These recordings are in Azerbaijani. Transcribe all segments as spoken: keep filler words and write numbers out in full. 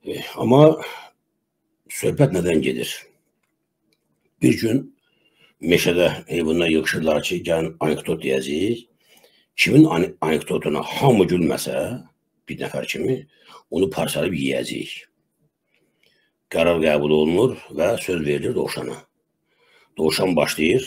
E, amma söhbət nədən gedir? Bir gün meşədə heyvanlar yığışırlar ki, gəlin anekdot deyəcəyik. Kimin anekdotuna hamı gülməsə, bir nəfər kimi, onu parçalayıb yiyəcəyik. Qərar qəbul olunur və söz verilir Dovşana. Dovşan başlayır.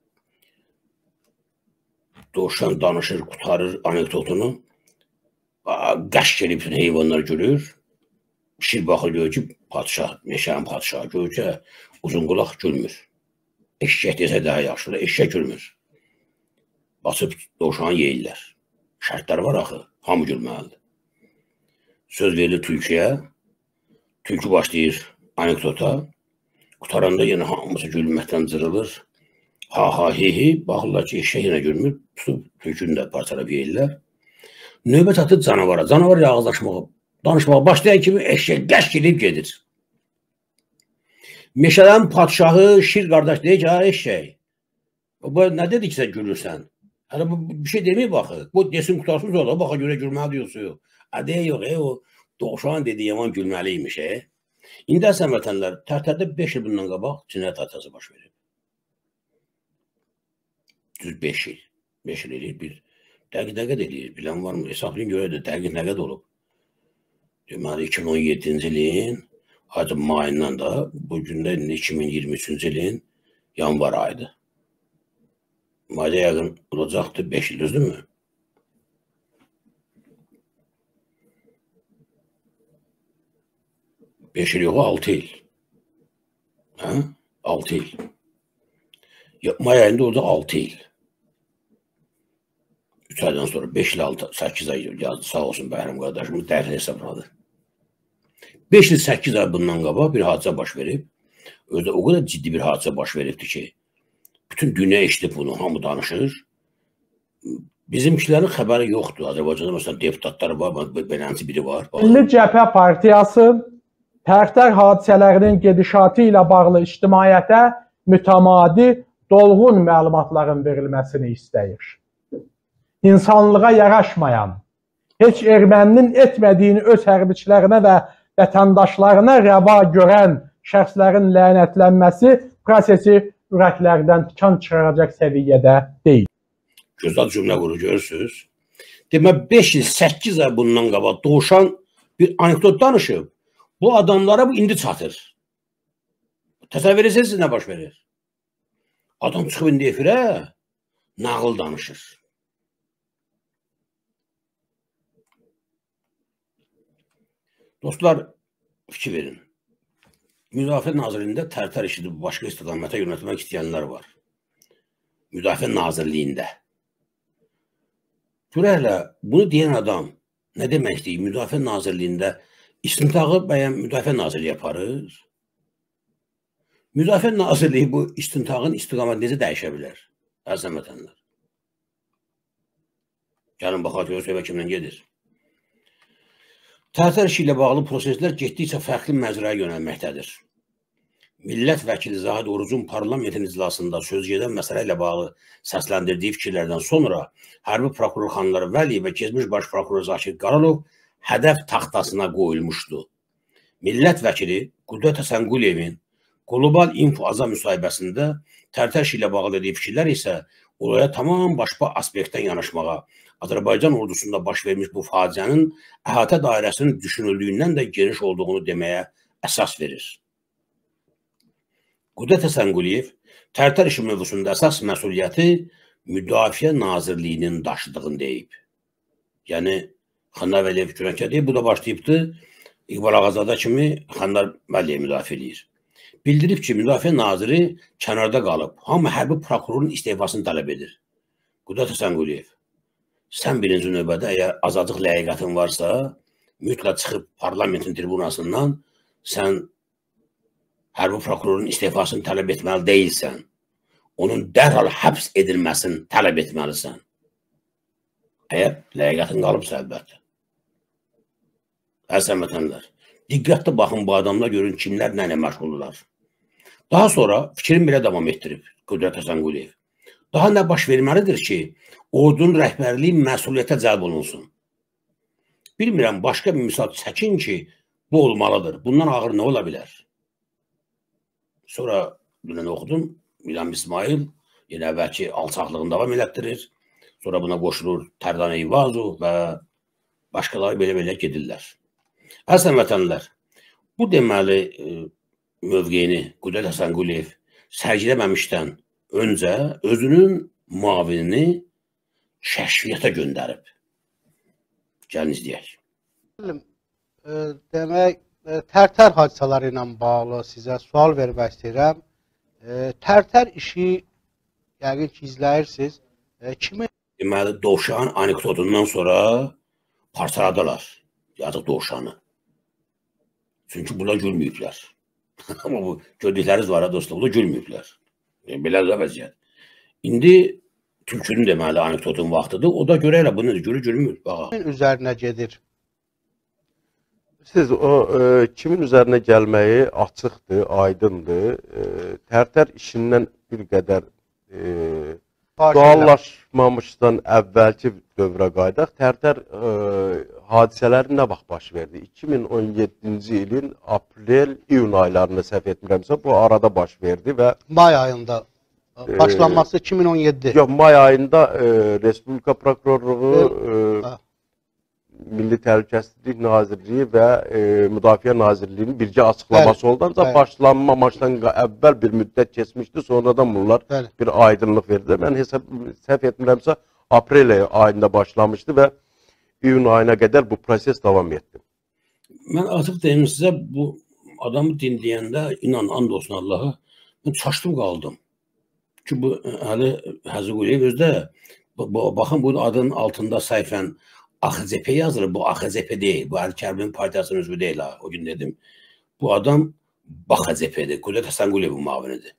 Dovşan danışır, qutarır anekdotunu. Qəş gelib bütün heyvanlar gülür. Şir baxır, görür ki, padişah, meşənin padişahı görür ki, uzun qulaq gülmür. Eşək desə daha yaxşıdır, eşək gülmür. Basıb dovşanı yeyirlər. Şərtlər var axı, hamı gülməlidir. Söz verilir tülküyə. Tülkü başlayır anekdota. Qutaranda yenə hamısı gülməkdən cırılır. Ha ha hi hi, baxırlar ki, eşək yenə gülmür. Tutub tülkünü də parçalayıb yeyirlər. Növbət atır canavara. Canavar yağızlaşmağa, danışmağa başlayan kimi eşək qəş gelib gedir. Meşələrin padişahı Şir qardaş deyir ki, ha eşək, bu nə dedi ki, sən gülürsən? Hələ bu bir şey deməyib baxı. Bu desin qutarsın sonra, baxa görə gülməli diyorsun yox. Deyə yox, e, o Dovşan dediği yaman gülməliymiş. E. İndi əsən vətənlər, Tərtərdə beş il bundan qabaq cinayət hadisəsi baş verir. Düz beş il. beş il eləyir, bir dəqiq-dəqiq eləyir. Bilən var mı? Hesablayın görə də dəqiq nə qədər olub. Deməli, iki min on yeddinci ilin ayın mayından da, bugün də iki min iyirmi üçüncü ilin yanvar ayıdır. Mayda yaxın olacaqdır, beş il, düzdür mü? beş il yox, altı il. Hə? altı il. May ayında oldu altı il. üç aydan sonra beş il altı, səkkiz ay yazdı. Sağ olsun Bəhram qardaşımız dərhal hesabladı. beş il səkkiz ay bundan qabaq bir hadisə baş verib. Özdə o qədər ciddi bir hadisə baş veribdir ki, bütün dünya eşitib bunu, hamı danışır. Bizimkilərin xəbəri yoxdur. Azərbaycanda məsələn deputatları var, belənci biri var. Milli Cəbhə Partiyası Tərtər hadisələrinin gedişatı ilə bağlı ictimaiyyətə mütəmadi, dolğun məlumatların verilməsini istəyir. İnsanlığa yaraşmayan, heç erməninin etmədiyini öz hərbiçilərinə və vətəndaşlarına rəva görən şəxslərin lənətlənməsi prosesi ürəklərdən tikan çıxaracaq səviyyədə deyil. Gözəl cümlə quru görürsünüz. Demək, beş il səkkiz ay bundan qabaq Dovşan bir anekdot danışıb. Bu adamlara bu indi çatır. Təsəvvür etsiniz nə baş verir? Adam çıxıb indi efirə nağıl danışır. Dostlar, fikir verin. Müdafiə Nazirliyində Tərtər işini başqa istiqamətə yönətmək istəyənlər var. Müdafiə Nazirliyində. Görərlə, bunu deyən adam nə deməkdir? Müdafiə Nazirliyində istintağı bəyən Müdafiə Nazirliyi yaparır. Müdafiə Nazirliyi bu istintağın istiqaməti necə dəyişə bilər? Əziz vətəndaşlar. Gəlin baxaq görək söhbət kimdən gedir. Tərtər işi ilə bağlı proseslər getdikcə fərqli məzrəyə yönəlməkdədir. Millət vəkili Zahid Orucun parlamentin iclasında sözgedən məsələ ilə bağlı səsləndirdiyi fikirlərdən sonra hərbi prokuror xanları Vəli və keçmiş baş prokuror Zakir Qaralov hədəf taxtasına qoyulmuşdu. Millət vəkili Qüdrət Həsənquliyevin Qlobal Info Aza müsahibəsində Tərtər işi ilə bağlı dediyi fikirlər isə olaya tamam başqa aspektdən yanaşmağa, Azərbaycan ordusunda baş vermiş bu faciənin əhatə dairəsinin düşünüldüyündən də geniş olduğunu deməyə əsas verir. Qüdrət Həsənquliyev Tərtər işi mövzusunda əsas məsuliyyəti Müdafiə Nazirliyinin daşıdığını deyib. Yəni, Xanlar Vəliyev Kürənkə deyib, bu da başlayıbdır, İqbal Ağazadə kimi Xanlar Vəliyev müdafiə edir. Bildirib ki, Müdafiə Naziri kənarda qalıb, hamı hərbi prokurorun istefasını tələb edir. Qüdrət Həsənquliyev, sən birinci növbədə əgər azacıq ləyaqətin varsa, mütləq çıxıb parlamentin tribunasından sən hərbi prokurorun istefasını tələb etməli deyilsən. Onun dərhal həbs edilməsini tələb etməlisən. Əgər ləyaqətin qalıbsa əlbəttə. Əziz vətəndaşlar, diqqətli baxın bu adamlar görün kimlər nə ilə məşğuldurlar. Daha sonra fikrin belə davam etdirib Qüdrət Həsənquliyev. Daha nə baş verməlidir ki, ordunun rəhbərliyi məsuliyyətə cəlb olunsun. Bilmirəm, başqa bir misal çəkin ki, Bu olmalıdır. Bundan ağır nə ola bilər? Sonra dünən oxudum. İlham İsmail yenə əvvəlki alçaqlığını davam elətdirir. Sonra buna qoşulur Tərdan Eyvazov və başqaları belə-belə gedirlər. Əslən vətənlər, bu deməli mövqeyini Qüdrət Həsənquliyev sərgiləməmişdən öncə özünün muavinini kəşfiyyata göndərib. Gəlin izləyək. Demək, Tərtər hadisələri ilə bağlı sizə sual vermək istəyirəm. Tərtər işi yəqin ki, izləyirsiniz. Kimi? Deməli, Dovşan anekdotundan sonra parçaladılar yazıq Dovşanı. Çünki bunlar gülməyiblər. Amma bu gördükləriniz var, dostlar, bunlar gülməyiblər. Belə də vəziyyət. İndi tülkünün deməli anekdotun vaxtıdır. O da görə elə bunu görür, gülmür. Kimin üzərinə gedir? Siz o e, kimin üzərinə gəlməyi açıqdır, aydındır. E, Tərtər işindən bir qədər e, suallaşmamışdan əvvəlki dövrə qaydaq. Tərtər e, hadisələri nə vaxt baş verdi? iki min on yeddinci ilin aprel-iyun aylarında səhv etmirəmsə bu arada baş verdi və may ayında başlanması iki min on yeddi. Yox, may ayında e, Respublika Prokurorluğu e, Milli Təhlükəsizlik Nazirliyi və e, Müdafiə Nazirliyinin bircə açıqlaması bəli, oldu. Ancaq başlanmamışdan əvvəl bir müddət keçmişdi. Sonradan bunlar bəli, bir aydınlıq verdi. Mən hesab səhv etmirəmsə aprel ayında başlamışdı və iyun ayına qədər bu proses davam etdi. Mən artıq deyim sizə, bu adamı dinləyəndə inan, and olsun Allaha, mən çaşdım qaldım. Çünki bu hələ Həzəquliyev özdə, baxın bu adın altında sayfən A X C P yazılır. Bu A X C P deyil. Bu Əl-Kərbin partiyasının üzvü deyil ha. O gün dedim. Bu adam B A X C P'dir. Qüdrət Həsənquliyevin muavinidir.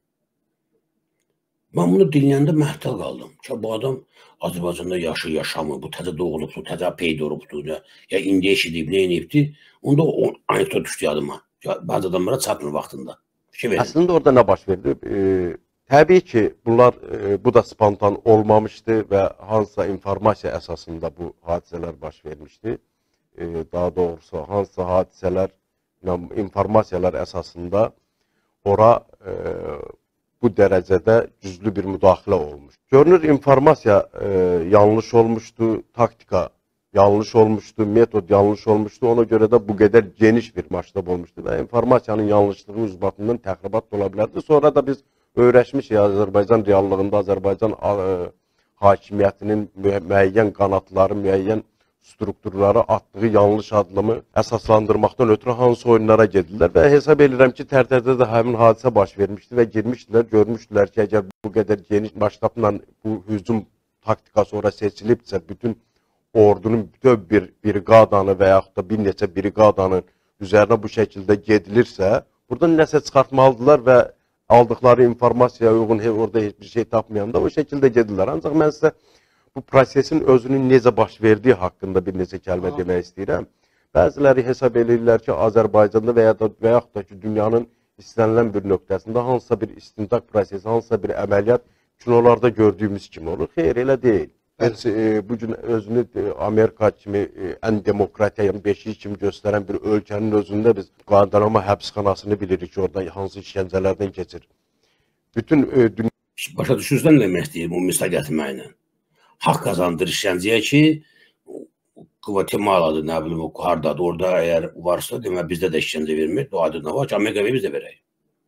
Mən bunu dinləyəndə məhtəl qaldım. Ki, bu adam Azərbaycanda yaşır, yaşamır. Bu təzə doğulubdur, təzə peyda olubdur. Ya, ya indiyə işidib, nə inibdi. Onda o anekdot düşdü yadıma. Bazı adamlara çatmır vaxtında. Əslində orada nə baş verdi? E Təbii ki, bunlar e, bu da spontan olmamışdı və hansısa informasiya əsasında bu hadisələr baş vermişdi. E, daha doğrusu hansısa hadisələr, informasiyalar əsasında ora e, bu dərəcədə güclü bir müdaxilə olmuş. Görünür, informasiya e, yanlış olmuşdu, taktika yanlış olmuşdu, metod yanlış olmuşdu. Ona görə də bu qədər geniş bir masштаб olmuşdu və informasiyanın yanlışlığı üz baxımından təxribat ola bilərdi. Sonra da biz öyrəşmişik Azərbaycan reallığında Azərbaycan ə, hakimiyyətinin müəyyən qanatları, müəyyən strukturları atdığı yanlış adlamı əsaslandırmaqdan ötürü hansı oyunlara gedirlər və hesab edirəm ki, Tərtərdə də həmin hadisə baş vermişdi və girmişdilər, görmüşdülər ki, əgər bu qədər geniş masштабla bu hücum taktikası sonra seçilibsə, bütün ordunun bütöv bir briqadanı və yaxud da bir neçə briqadanın üzərinə bu şəkildə gedilirsə, buradan nəsə çıxartmalıdırlar və aldıqları informasiyaya uyğun orada heç bir şey tapmayanda o şəkildə gedirlər. Ancaq mən sizə bu prosesin özünün necə baş verdiyi haqqında bir neçə kəlmə demək istəyirəm. Bəziləri hesab edirlər ki, Azərbaycanda və ya da və yaxud da ki, dünyanın istənilən bir nöqtəsində hansısa bir istintaq prosesi, hansısa bir əməliyyat kinolarda gördüyümüz kimi olur. Xeyr, elə deyil. Heç e, bu gün özünü e, Amerika kimi e, ən demokratiya beşiyi kimi göstərən bir ölkənin özündə biz Guantanamo həbsxanasını bilirik ki, orada hansı işgəncələrdən keçir. Bütün e, dünya... Başa düşürsən demək istəyir bu misal gətirməklə. Haqq qazandır işgəncəyə ki, Guatemala'dır, nə bilim, o hardadır, orada əgər varsa, demək, bizdə də işgəncə vermir. O adı nə var ki, Amerika və biz də verək.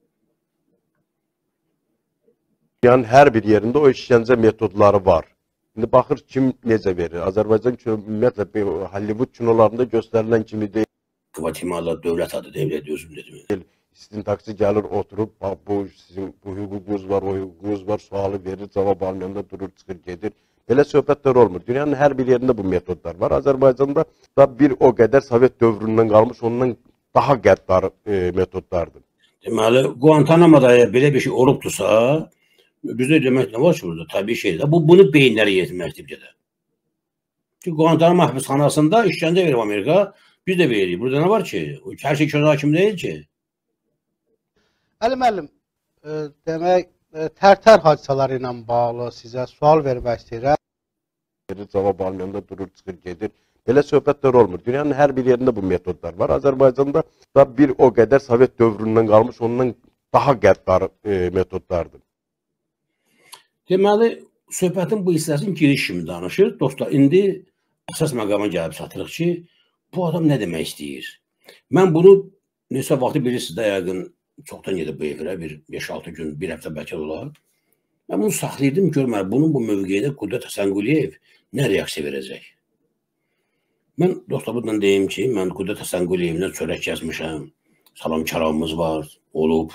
Yəni, hər bir yerində o işgəncə metodları var. İndi baxır kim necə verir. Azərbaycan ümumiyyətlə Hollywood kinolarında göstərilən kimi deyil. Guatemala dövlət adı deyil, özüm dedim. İstintakçı gəlir, oturub, bu sizin bu hüququnuz var, o hüququnuz var, sualı verir, cavab almayanda durur, çıxır, gedir. Belə söhbətlər olmur. Dünyanın hər bir yerində bu metodlar var. Azərbaycanda da bir o qədər Sovet dövründən qalmış, ondan daha qəddar e, metodlardır. Deməli, Guantanamo'da belə bir şey olubdursa, bizdə demək nə var ki, burada? Təbii şeydir. Bu, bunu beyinləri yetirməkdir bir də. Çünki Guantanamo həbsxanasında işgəncə verir Amerika, biz də veririk. Burada nə var ki? Hər şey köz hakim deyil ki. Əli müəllim, e, demək, e, Tərtər hadisələri ilə bağlı sizə sual vermək istəyirəm. Cavab almayanda durur, çıxır, gedir. Belə söhbətlər olmur. Dünyanın hər bir yerində bu metodlar var. Azərbaycanda da bir o qədər Sovet dövründən qalmış, ondan daha qəddar e, metodlardır. Deməli, söhbətin bu hissəsinin giriş kimi danışır. Dostlar, indi əsas məqama gəlib çatırıq ki, bu adam nə demək istəyir? Mən bunu neçə vaxtı bilirsiniz də yəqin çoxdan gedib bu efirə, bir beş altı gün, bir həftə bəlkə olar. Mən bunu saxlayırdım, görməyəm, bunun bu mövqeyində Qüdrət Həsənquliyev nə reaksiya verəcək? Mən dostlar, bundan deyim ki, mən Qüdrət Həsənquliyevlə çörək kəsmişəm, salam kəramımız var, olub.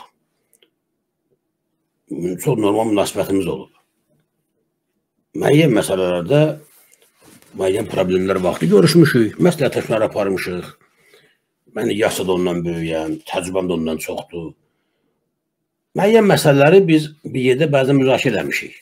Çox normal münasibətimiz olub. Müəyyən məsələlərdə müəyyən problemlər vaxtı görüşmüşük, məsləhətləşmələr aparmışıq. Mən yaşca da ondan böyüyəm, təcrübəm də ondan çoxdur. Müəyyən məsələləri biz bir yerdə bəzən müzakirə eləmişik.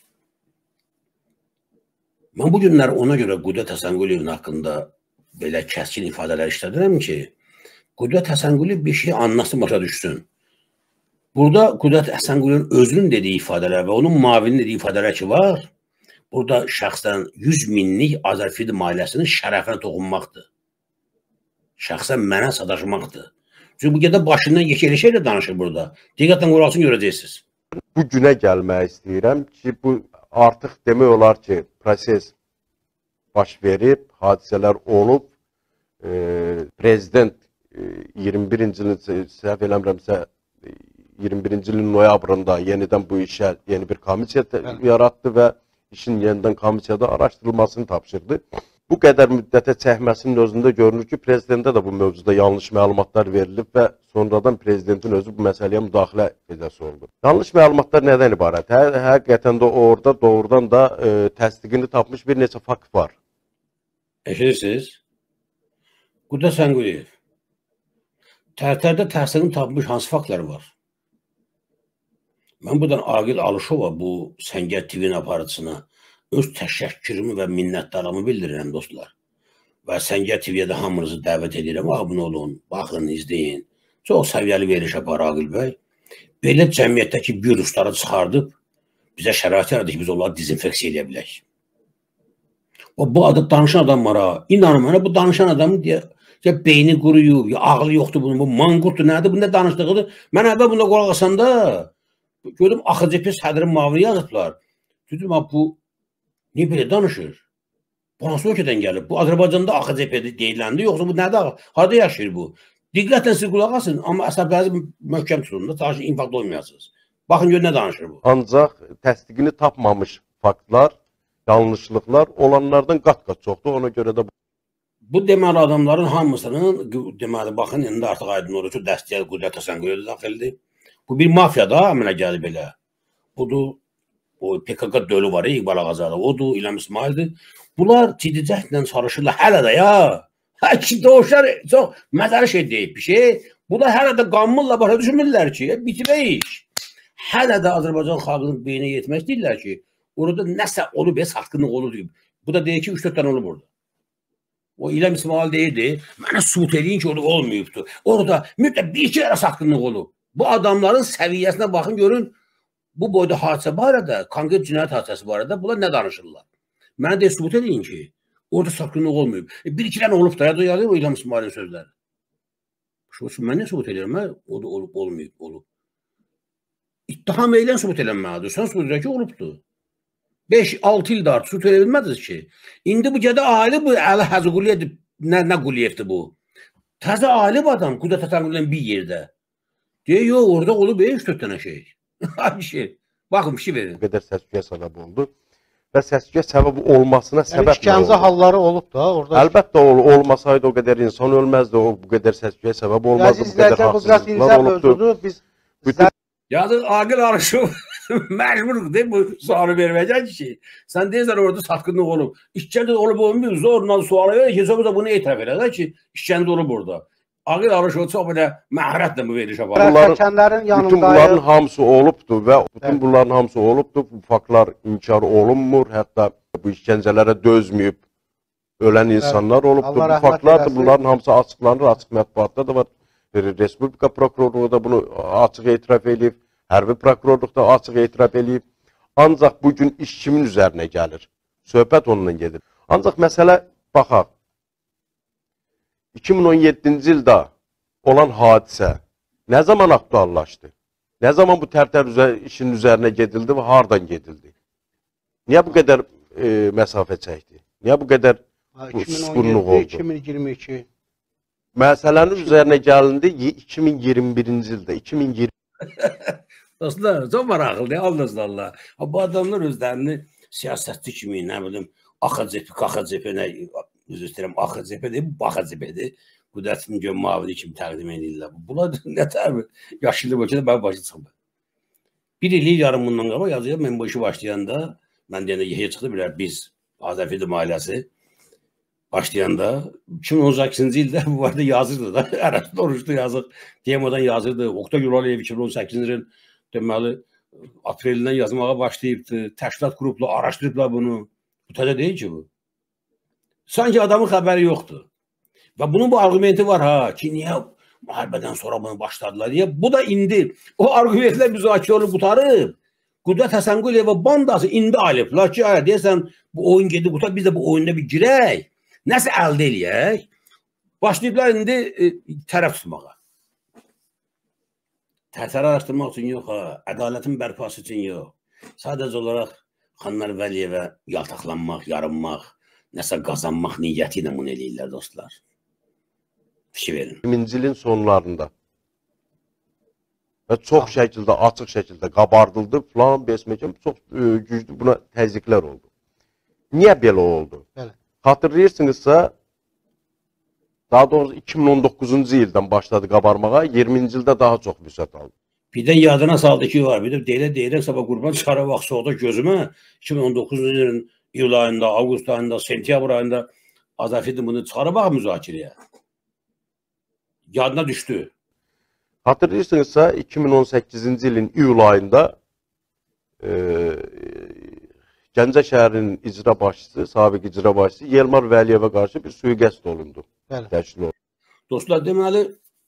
Mən bu günlər ona görə Qüdrət Həsənquliyevin haqqında belə kəskin ifadələr işlədirəm ki, Qüdrət Həsənquliyev bir şey anlasın, başa düşsün. Burada Qüdrət Həsənquliyevin özünün dediyi ifadələr və onun mavinin dediyi ifadələr ki var, burada şəxsən yüz minlik Azərfilm ailəsinin şərəfinə toxunmaqdır. Şəxsən mənə sadaşmaqdır. Çünki bu qədər başından yekəli şeylə danışır burada. Diqqətlə qulaqsın görəcəksiniz. Bu günə gəlmək istəyirəm ki, bu artıq demək olar ki, proses baş verib, hadisələr olub. E, prezident e, iyirmi birinci ilin, səhv eləmirəmsə, iyirmi birinci ilin noyabrında yenidən bu işə yeni bir komissiya yaratdı və işin yenidən komissiyada araşdırılmasını tapşırdı. Bu qədər müddətə çəkməsinin özündə görünür ki, prezidentə də bu mövzuda yanlış məlumatlar verilib və sonradan prezidentin özü bu məsələyə müdaxilə edəsi oldu. Yanlış məlumatlar nədən ibarət? Hə, həqiqətən də orada doğrudan da e, təsdiqini tapmış bir neçə fakt var. Eşirsiniz? Qüdrət Həsənquliyev, Tərtərdə təhsilini tapmış hansı faktlar var? Mən buradan Aqil Alışova bu Səngər T V-nin aparıcısına öz təşəkkürümü və minnətdarlığımı bildirirəm dostlar. Və Səngər T V-yə də hamınızı dəvət edirəm, abunə olun, baxın, izləyin. Çox səviyyəli veriş yapar Aqil bəy. Belə cəmiyyətdəki virusları çıxardıb bizə şərait yaradır ki, biz onları dezinfeksiya edə bilək. Bu adı danışan adam var ha. İnanın mənə bu danışan adamın deyə ya beyni quruyub, ya ağlı yoxdur bunun, bu manqurtdur, nədir, bu nə danışdığıdır. Mən əvvəl bunda qulaq asanda gördüm A X C P sədrin mavini yazıblar. Dedim, bu niyə belə danışır? Bu hansı ölkədən gəlib? Bu Azərbaycanda A X C P-də deyiləndi, yoxsa bu nədir? Harada yaşayır bu? Diqqətlə siz qulaq asın, amma əsəblərinizi möhkəm tutun da, ta ki infarkt olmayasınız. Baxın gör nə danışır bu. Ancaq təsdiqini tapmamış faktlar, yanlışlıqlar olanlardan qat-qat çoxdur. Ona görə də bu deməli adamların hamısının, deməli baxın, indi artıq aydın olur ki, dəstəyə Qüdrət Həsənquliyev daxildir. Bu bir mafya da əmələ gəlib elə. Budur, o P K K dölü var, İqbal Ağazadə, odur, İlham İsmaildir. Bunlar ciddi cəhdlə çalışırlar, hələ də ya. Hə ki, doğuşlar çox məzəli şey deyib bir şey. Bunlar hələ də qanmırla başa düşünmürlər ki, bitirə iş. Hələ də Azərbaycan xalqının beyninə yetmək deyirlər ki, orada nəsə olub, ya satqınlıq olub deyib. Bu da deyir ki, üç dörd dənə olub orada. O İlham İsmail deyirdi, mənə sübut edin ki, orada olmayıbdır. Orada müddət bir iki dənə satqınlıq olub. Bu adamların səviyyəsinə baxın, görün, bu boyda hadisə barədə, konkret cinayət hadisəsi barədə bunlar nə danışırlar? Mənə deyir, sübut edin ki, orada satqınlıq olmayıb. E, bir iki dənə olub da, ya da o İlham İsmailin sözləri. Mən nə sübut edirəm, hə? O da olub, olmayıb, olub. İttiham eylən sübut edilməlidir. Sən sübut edirək ki, olubdur. beş altı ildə artıq sübut edilmədiniz ki. İndi bu gədə aile bu, Əli Həzəquliyevdir, nə, nə Quliyevdir bu? Təzə aile bu adam, Qüdrət Həsənquliyevin bir yerdə. Deyir, yox, orada olub, üç dörd dənə şey. Bir şey. Baxın, bir şey verin. Bu qədər səs-küyə səbəb oldu. Və səs-küyə səbəb olmasına səbəb yəni, işgəncə halları olub da. Orada... Əlbəttə, ol, olmasaydı o qədər insan ölməzdi, o bu qədər səs-küyə səbəb olmazdı, bu qədər haqsızlıqlar olubdu. Biz... Bütün... Yazıq Aqil Alışov məcburdur deyib bu sualı verməyəcək ki, sən deyirsən orada satqınlıq olub. İşgəncə olub olmuyor, zorla sualı verir ki, sonra da bunu etiraf edər ki, işgəncə olub orada. Aqil Alışov çox belə məhrətlə bu veriş yapar. Bunların, bütün bunların hamısı olubdur və bütün bunların hamısı olubdur. Bu faktlar inkar olunmur, hətta bu işgəncələrə dözməyib ölən insanlar olubdur. Bu faktlar da bunların hamısı açıqlanır, açıq mətbuatda da var. Respublika prokurorluğu da bunu açıq etiraf edib, hərbi prokurorluq da açıq etiraf edib. Ancaq bugün iş kimin üzərinə gəlir? Söhbət onunla gedir. Ancaq məsələ, baxaq, iki min on yeddinci ildə olan hadisə nə zaman aktuallaşdı? Nə zaman bu Tərtər üzər, işin üzərinə gedildi və hardan gedildi? Niyə bu qədər e, məsafə çəkdi? Niyə bu qədər susqunluq oldu? iki min iyirmi iki. Məsələnin üzərinə gəlindi iki min iyirmi birinci ildə. iki min iyirmi Dostlar, çok maraqlıdır, Allah. Bu adamlar özlərini siyasetçi kimi, nə bilim, A X C P, K X C P, nə, üzr istəyirəm, A X C P-dir, bu A X C P-dir. Qüdrət Mingön mavini kimi təqdim edirlər. Bunlar nə tərbi? Yaşlı bölgədə mən başı çıxım. Bir ili yarım bundan qabaq yazıyor, mən bu işi başlayanda, mən deyəndə yehiyə çıxdı, bilər, biz Azəfidim ailəsi başlayanda, iki min on səkkizinci ildə bu vardı yazırdı da, ərəbdə oruçdu yazıq, Demodan yazırdı, Oktay Güraliyev iki min on səkkizinci ilin deməli, aprelindən yazmağa başlayıbdı, təşkilat qrupla araşdırıblar bunu. Bu təzə deyil ki bu. Sanki adamın xəbəri yoxdur. Və bunun bu argumenti var ha, ki niyə müharibədən sonra bunu başladılar diye. Bu da indi, o argumentlər müzakirə olub qutarıb. Qüdrət Həsənguliyeva bandası indi alıblar ki, deyəsən bu oyun gedib qutar, biz də bu oyunda bir girək, nəsə əldə eləyək. Başlayıblar indi e, tərəf tutmağa. Tərtəri araşdırmaq üçün yox, ha, ədalətin bərpası üçün yox. Sadəcə olaraq Xanlar Vəliyevə yaltaqlanmaq, yarınmaq, nəsə qazanmaq niyyəti ilə bunu eləyirlər dostlar. Fikir verin. iyirminci ilin sonlarında və çox şəkildə, açıq şəkildə qabardıldı falan, besməkəm, çox e, güclü buna təzyiqlər oldu. Niyə belə oldu? Bəli. Xatırlayırsınızsa, daha doğrusu iki min on doqquzuncu ildən başladı qabarmağa, iyirminci ildə daha çox vüsət aldı. Bir də yadına saldı ki var, bir də deyilə deyilə sabah qurban çıxara vaxt soğuda gözümə iki min on doqquzuncu ilin iyul ayında, avqust ayında, sentyabr ayında Azəfidim bunu çıxara bax müzakirəyə. Yadına düşdü. Hatırlayırsınızsa iki min on səkkizinci ilin iyul ayında e, Gəncə şəhərinin icra başçısı, sabiq icra başçısı Yelmar Vəliyevə qarşı bir sui-qəsd olundu. Bəli. Dostlar, deməli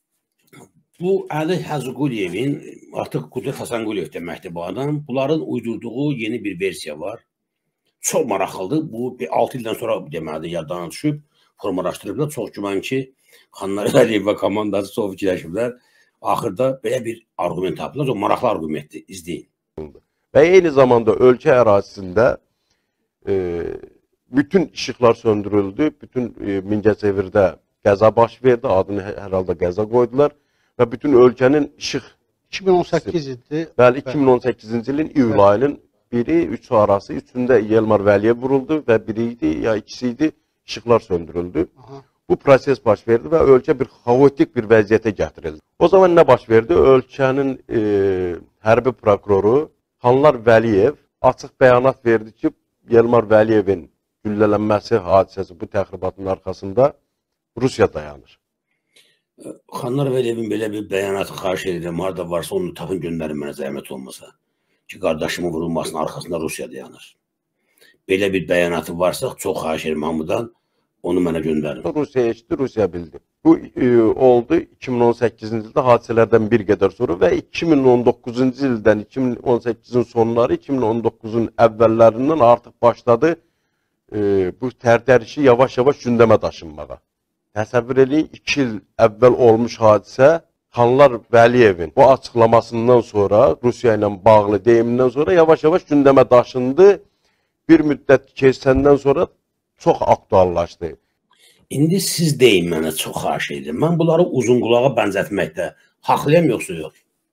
bu Əli Həzquliyevin, artıq Qüdrət Həsənquliyev deməkdir bu adam, bunların uydurduğu yeni bir versiya var. Çox maraqlıdır. Bu altı ildən sonra deməli yaddan düşüb, formalaşdırıblar. Çox güman ki, Xanlar Vəliyev və komandası çox fikirləşiblər. Axırda belə bir argument tapdılar. O maraqlı argumentdir. İzləyin. Və eyni zamanda ölkə ərazisində e, bütün işıqlar söndürüldü. Bütün e, Mingəçevirdə qəza baş verdi. Adını hər halda qəza qoydular. Və bütün ölkənin işıq... iki min on səkkiz idi. Bəli, iki min on səkkizinci ilin iyul ayının biri, üç arası, üçündə Yelmar Vəliyev vuruldu və biri idi, ya ikisi idi, işıqlar söndürüldü. Aha. Bu proses baş verdi və ölkə bir xaotik bir vəziyyətə gətirildi. O zaman nə baş verdi? Ölkənin e, hərbi prokuroru Xanlar Vəliyev açıq bəyanat verdi ki, Yelmar Vəliyevin güllələnməsi hadisəsi, bu təxribatın arxasında Rusiya dayanır. Xanlar Vəliyevin belə bir bəyanatı xahiş edirəm, harada varsa onu tapın göndərin mənə zəhmət olmasa. Ki, qardaşımın vurulmasının arxasında Rusiya dayanır. Belə bir bəyanatı varsa, çox xahiş edirəm hamıdan, onu mənə göndərin. Rusiya eşitdi, Rusiya bildi. Bu e, oldu iki min on səkkizinci ildə hadisələrdən bir qədər sonra və iki min on doqquzuncu ildən iki min on səkkizin sonları, iki min on doqquzun əvvəllərindən artıq başladı e, bu Tərtər işi yavaş-yavaş gündəmə daşınmağa. Təsəvvür edin, iki il əvvəl olmuş hadisə Xanlar Vəliyevin bu açıqlamasından sonra, Rusiya ilə bağlı deyimindən sonra yavaş-yavaş gündəmə daşındı. Bir müddət keçəndən sonra çox aktuallaşdı. İndi siz deyin mənə, çox xahiş edirəm. Mən bunları uzun qulağa bənzətməkdə haqlıyam yoxsa yox?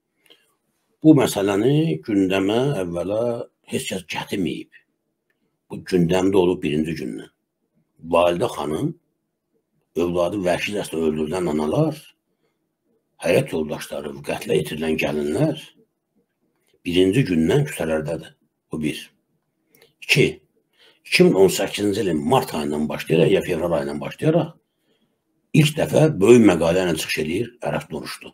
Bu məsələni gündəmə əvvəla heç kəs gətirməyib. Bu gündəmdə olub birinci gündən. Validə xanım, övladı vəhşicəsinə öldürülən analar, həyat yoldaşları, qətlə yetirilən gəlinlər birinci gündən küçələrdədir. Bu bir. İki. iki min on səkkizinci ilin mart ayından başlayaraq, ya fevral ayından başlayaraq ilk dəfə böyük məqalə ilə çıxış edir Ərəb Duruşdu.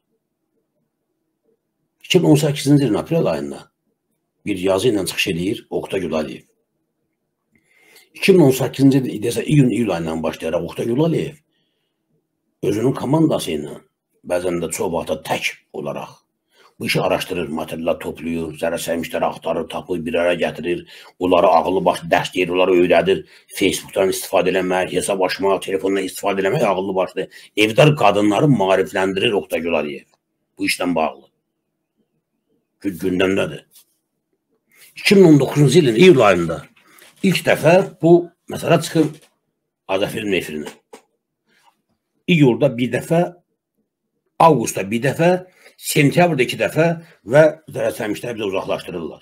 iki min on səkkizinci ilin aprel ayında bir yazı ilə çıxış edir Oktay Güraliyev. iki min on səkkizinci il desə iyun iyul ayından başlayaraq Oktay Güraliyev özünün komandası ilə bəzən də çox vaxtda tək olaraq Bu işi araşdırır, materiallar toplayır, zərərsəymişləri axtarır, tapır, bir araya gətirir, onları ağıllı başlı dərs deyir, onları öyrədir, Facebookdan istifadə eləmək, hesab açmaq, telefondan istifadə eləmək ağıllı başlı. Evdar qadınları maarifləndirir Oqtay Gülaliyev bu işdən bağlı. Gündəmdədir. iki min on doqquzuncu ilin iyul ayında ilk dəfə bu məsələ çıxır Azərfilm efirinə. İyulda bir dəfə, avqustda bir dəfə, sentyabrda iki dəfə və zərərsəymişləri bizə uzaqlaşdırırlar.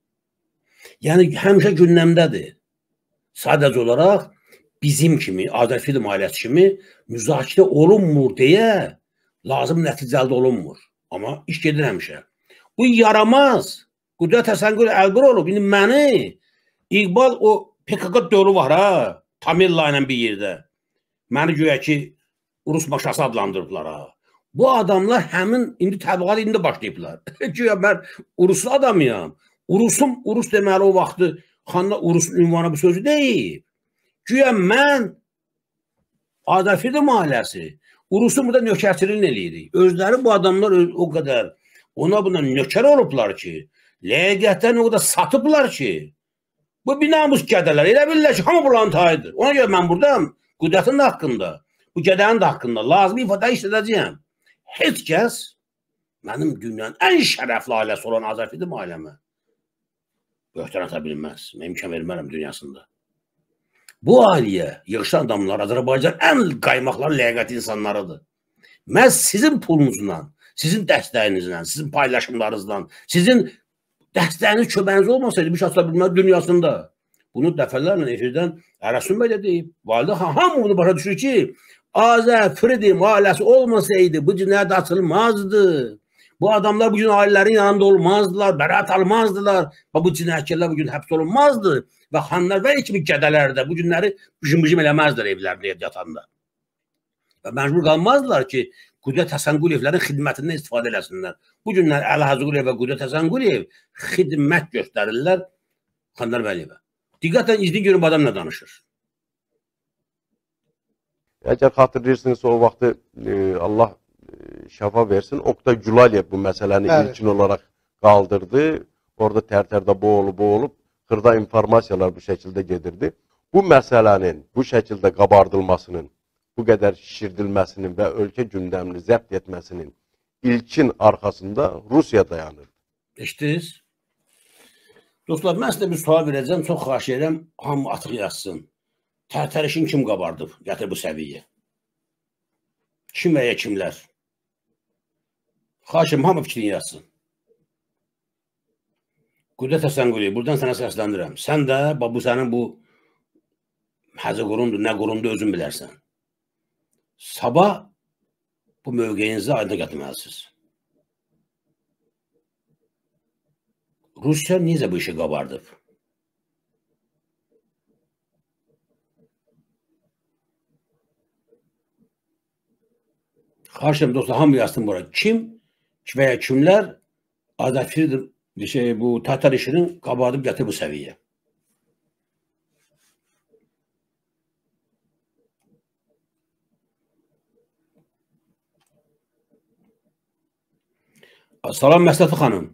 Yəni, həmişə gündəmdədir. Sadəcə olaraq bizim kimi, Azərfilm ailəsi kimi müzakirə olunmur deyə lazım nəticə əldə olunmur. Amma iş gedir həmişə. Bu yaramaz. Qüdrət Həsəngül əlbir olub. İndi məni İqbal o P K K dolu var ha, Tamilla ilə bir yerdə. Məni güya ki, Rus maşası adlandırıblar ha. Bu adamlar həmin, indi təbliğat indi başlayıblar. Güya mən Uruslu adamıyam. Urusum, Urus deməli o vaxtı xanla Urusun ünvanı bu sözü deyib. Güya mən Azərfilm ailəsi Urusun burada nökərçiliyin eləyirik. Özləri bu adamlar o qədər ona buna nökər olublar ki, ləqiyyətdən o qədər satıblar ki, bu bir namus qədələr. Elə bilirlər ki, hamı buranın tayıdır. Ona görə mən buradam, Qüdrətin də haqqında, bu qədənin də haqqında lazım ifadə işlədəcəyəm. Heç kəs mənim dünyanın ən şərəfli ailəsi olan Azərfilm ailəmə böhtən ata bilməz. Mən imkan vermərəm dünyasında. Bu ailəyə yığışan adamlar Azərbaycan ən qaymaqlar ləqiyyətli insanlarıdır. Məhz sizin pulunuzla, sizin dəstəyinizlə, sizin paylaşımlarınızdan, sizin dəstəyiniz, köməyiniz olmasaydı bir şey açıla bilməz dünyasında. Bunu dəfələrlə efirdən Ərəsun bəy də deyib. Validə hamı bunu başa düşür ki, Azərfilm ailəsi olmasaydı bu cinayət açılmazdı. Bu adamlar bugün ailələrin yanında olmazdılar, bəraət almazdılar. Bu cinayətçilər bugün həbs olunmazdı. Və xanlar və kimi qədələr də bu günləri bıcım-bıcım eləməzdilər evlərində yatanda. Və məcbur qalmazdılar ki, Qüdrət Həsəngüliyevlərin xidmətindən istifadə eləsinlər. Bu günlər Əli Hacıquliyev və Qüdrət Həsənquliyev xidmət göstərirlər Xanlar Vəliyevə. Diqqətlə izləyin görün bu adam nə danışır. Əgər xatırlayırsınızsa o vaxtı e, Allah e, şəfa versin, Oqtay Gülaliyev bu məsələni Bəli. ilkin olaraq qaldırdı. Orada tər-tərdə bu olub, bu olub. Xırda informasiyalar bu şəkildə gedirdi. Bu məsələnin bu şəkildə qabardılmasının, bu qədər şişirdilməsinin və ölkə gündəmini zəbt etməsinin ilkin arxasında Rusiya dayanır. Eşitdiniz? Dostlar, mən sizə bir sual verəcəm, çox xahiş edirəm, hamı atıq yazsın. Tərtər-işin kim qabardıb, gətir bu səviyyə? Kim və ya kimlər? Xahiş edirəm, hamı fikrini yazsın. Qüdrət Həsənquliyev, buradan sənə səsləndirəm. Sən də, bu sənin bu həzi qurumdur, nə qurumdur, özün bilərsən. Sabah bu mövqeyinizi ayda gətirməlisiniz. Rusiya necə bu işi qabardıb? Xahiş edirəm dostlar, hamı yazsın bura. Kim və ya kimlər Azərfilm şey, bu Tatar işinin qabardıb gətir bu səviyyə? Salam Məsləti xanım.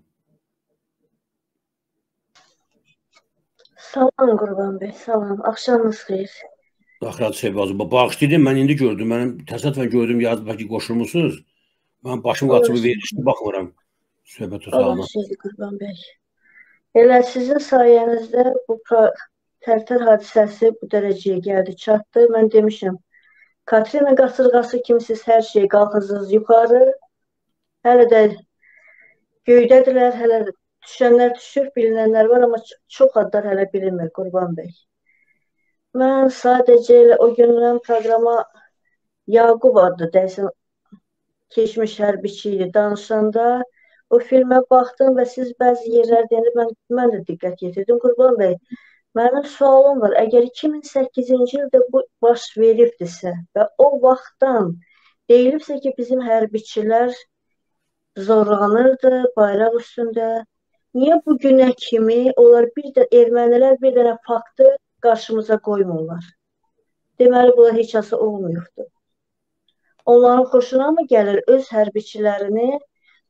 Salam Qurban bəy, salam. Axşamınız xeyir. Axırat Şeybazı, bağışlayın, mən indi gördüm, mənim təsadüfən gördüm, yazdı, bəlkə qoşulmuşsunuz. Mən başım qaçıb verilişdi, baxmıram. Söhbət o sağına. Şeydi Qurban bəy. Elə sizin sayənizdə bu Tərtər hadisəsi bu dərəcəyə gəldi, çatdı. Mən demişəm, Katrina qasırğası kimi siz hər şey qalxırsınız yuxarı. Hələ də göydədirlər, hələ düşənlər düşür, bilinənlər var, amma çox adlar hələ bilinmir Qurban bəy. Mən sadəcə elə o gündən proqrama Yaqub adlı dəyəsən keçmiş hərbiçi idi danışanda o filmə baxdım və siz bəzi yerlər deyəndə mən, mən də diqqət yetirdim Qurban bəy. Mənim sualım var, əgər iki min səkkizinci ildə bu baş veribdirsə və o vaxtdan deyilibsə ki, bizim hərbiçilər zorlanırdı bayraq üstündə. Niyə bu günə kimi onlar bir də ermənilər bir dənə faktı qarşımıza qoymurlar? Deməli, bunlar heç kəsə olmayıbdır. Onların xoşuna mı gəlir öz hərbiçilərini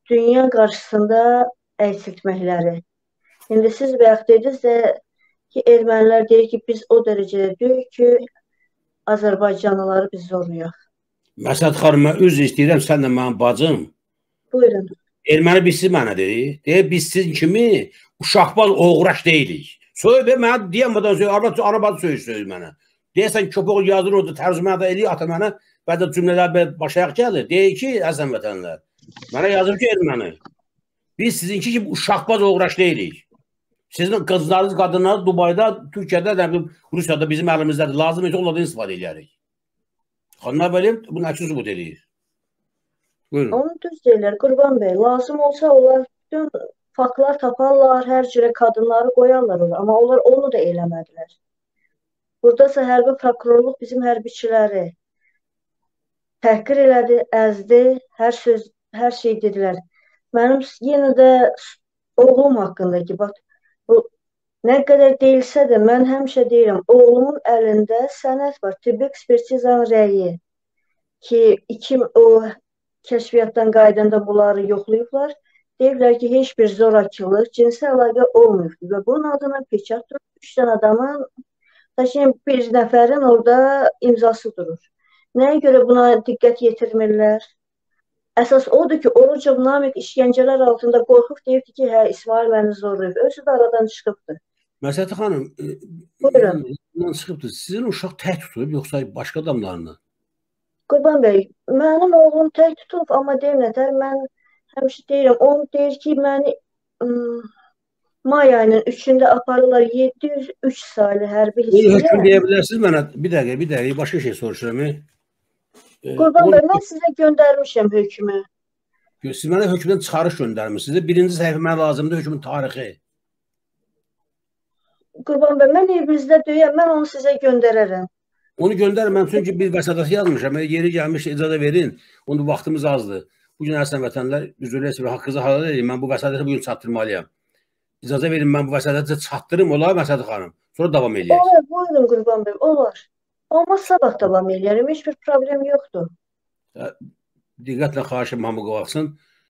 dünya qarşısında əksiltməkləri. İndi siz bayaq dediniz də ki, ermənilər deyir ki, biz o dərəcədə deyik ki, Azərbaycanlıları biz zorlayaq. Məsəd xanım, mən üzr istəyirəm, sən də mənim bacım. Buyurun. Erməni bizsiz mənə deyir. Deyir, biz sizin kimi uşaqbaz oğraş deyilik. Söyle mənə deyəmədən söyle, arabada arabada söyle söyle mənə. Deyəsən köpək yazır orada, tərcümə də eləyir, ata mənə, bədə cümlələr başayaq gəlir. Deyir ki, əzəm vətənlər, mənə yazır ki, erməni, biz sizinki kimi uşaqbaz oğraş deyilik. Sizin qızlarınız, qadınlarınız Dubayda, Türkiyədə, Rusiyada bizim əlimizdədir. Lazım isə onlardan istifadə edərik. Xanlar bələm, bunu əksini sübut edir. Buyurun. Onu düz deyirlər, Qurban bəy. Lazım olsa onlar bütün faktlar taparlar, hər cürə qadınları qoyarlar orada. Amma onlar onu da eləmədilər. Buradasa hərbi prokurorluq bizim hərbiçiləri təhqir elədi, əzdi, hər söz, hər şey dedilər. Mənim yenə də oğlum haqqındakı, bax, bu nə qədər deyilsə də mən həmişə deyirəm, oğlumun əlində sənəd var, tibbi ekspertizanın rəyi ki, iki o kəşfiyyatdan qaydanda bunları yoxlayıblar. Deyirlər ki, heç bir zorakılıq, cinsi əlaqə olmayıbdır və bunun adına peçat durur, üç dənə adamın, daşıyın bir nəfərin orada imzası durur. Nəyə görə buna diqqət yetirmirlər? Əsas odur ki, Orucov Namiq işgəncələr altında qorxub deyibdi ki, hə, İsmail məni zorlayıb. Özü də aradan çıxıbdır. Məsələn xanım, Buyurun. çıxıbdır. Sizin uşaq tək tutub, yoxsa başqa adamlarını? Qurban bəy, mənim oğlum tək tutub, amma deyim nətər, mən həmişə deyirəm, onu deyir ki, məni ım, may ayının üçündə aparırlar yeddi yüz üç saylı hərbi Bunu hökm hissəyə. deyə bilərsiniz mənə? Bir dəqiqə, bir dəqiqə, başqa şey soruşuram. Qurban bəy, mən sizə göndərmişəm hökmü. Siz mənə hökmdən çıxarış göndərmişsiniz. Birinci səhifə mənə lazımdır hökmün tarixi. Qurban bəy, mən evinizdə döyəm, mən onu sizə göndərərəm. Onu göndərin, mən çünki bir vəsatası yazmışam. Yeri gəlmiş, icazə verin. Onun vaxtımız azdır. Bugün əslən vətənlər, üzrlə və haqqınızı halal edin. Mən bu vəsatəti bugün çatdırmalıyam. İcazə verin, mən bu vəsatəti çatdırım, olar Məsəd xanım. Sonra davam edək. Olar, buyurun Qurban bəy, olar. Olmaz sabah davam edərim, heç bir problem yoxdur. Diqqətlə xahişim hamı qalxsın.